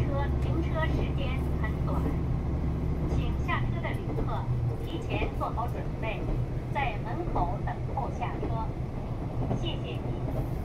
车停车时间很短，请下车的旅客提前做好准备，在门口等候下车。谢谢你。